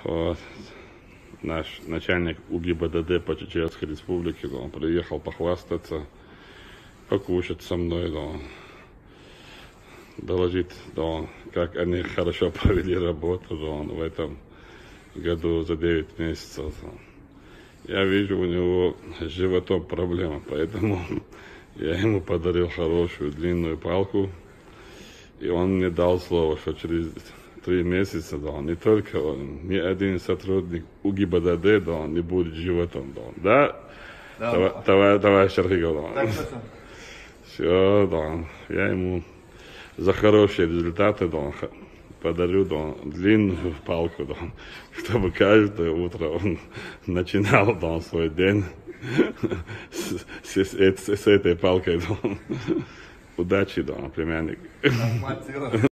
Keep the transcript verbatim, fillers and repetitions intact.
Вот. Наш начальник УГИБДД по Чеченской Республике, да, он приехал похвастаться, покушать со мной, да, доложить, да, как они хорошо провели работу, да, в этом году за девять месяцев. Да. Я вижу, у него с животом проблема, поэтому я ему подарил хорошую длинную палку, и он мне дал слово, что через три месяца, да, не только он, ни один сотрудник УГИБДД, да, не будет животом, да, да, Да, товарищ, да. товарищ, товарищ Архигов, да. Так точно. Все, да, я ему за хорошие результаты, да, подарю, да, длинную палку, да, чтобы каждое утро он начинал, да, свой день с, с, с, с этой палкой, да. Удачи, да, племянник. Нормально.